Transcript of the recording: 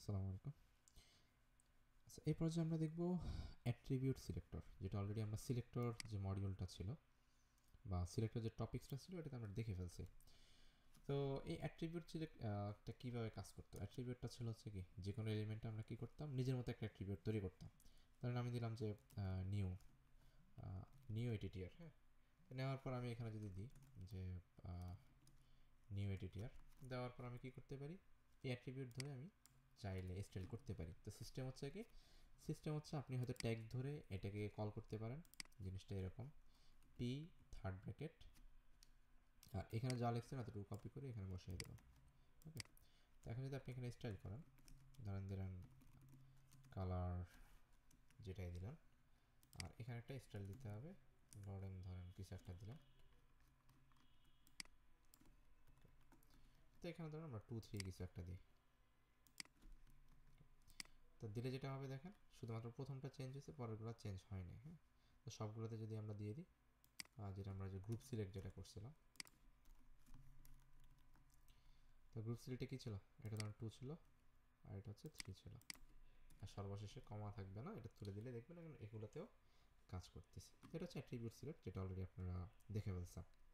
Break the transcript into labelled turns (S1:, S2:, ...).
S1: আসসালামু আলাইকুম। আচ্ছা, এই পর্যায়ে আমরা দেখব অ্যাট্রিবিউট সিলেক্টর, যেটা অলরেডি আমরা সিলেক্টর যে মডিউলটা ছিল বা সিলেক্টর যে টপিক্সটা ছিল এটাতে আমরা দেখে ফেলছি। তো এই অ্যাট্রিবিউট সিলেক্টটা কীভাবে কাজ করতো? অ্যাট্রিবিউটটা ছিল হচ্ছে কি, যে কোনো এলিমেন্টে আমরা কী করতাম, নিজের মতো একটা অ্যাট্রিবিউট তৈরি করতাম। ধরেন আমি দিলাম যে নিউ নিউ এডিটিয়ার, হ্যাঁ। নেওয়ার পর আমি এখানে যদি দিই যে নিউ এডিটিয়ার, দেওয়ার পর আমি কী করতে পারি, এই অ্যাট্রিবিউট ধরে আমি চাইলে স্টাইল করতে পারি। তো সিস্টেম হচ্ছে কি, সিস্টেম হচ্ছে আপনি হয়তো ট্যাগ ধরে এটাকে কল করতে পারেন। জিনিসটা এরকম পি থার্ড ব্র্যাকেট, আর এখানে যা লিখছেন এতটুকু কপি করে এখানে বসিয়ে দেবেন। ওকে, তো এখন যদি আপনি এখানে স্টাইল করেন, ধরেন দিলেন কালার যেটাই দিলাম, আর এখানে একটা স্টাইল দিতে হবে, ধরেন কিছু একটা দিলাম। তো এখানে ধরেন আমরা 2 3 কিছু একটা দিই। তো দিলে যেটা হবে দেখেন, শুধুমাত্র প্রথমটা চেঞ্জ হয়েছে, পরেরগুলো চেঞ্জ হয়নি। হ্যাঁ, তো সবগুলোতে যদি আমরা দিয়ে দিই, যেটা আমরা যে গ্রুপ সিলেক্ট যেটা করছিলাম, তো গ্রুপ সিলেক্টে কী ছিল, এটা ধরেন 2 ছিল আর এটা হচ্ছে 3 ছিল, আর সর্বশেষে কমা থাকবে না, এটা তুলে দিলে দেখবেন এখন এগুলোতেও কাজ করতেছে। এটা হচ্ছে অ্যাট্রিবিউট সিলেক্ট, যেটা অলরেডি আপনারা দেখে ফেলছেন।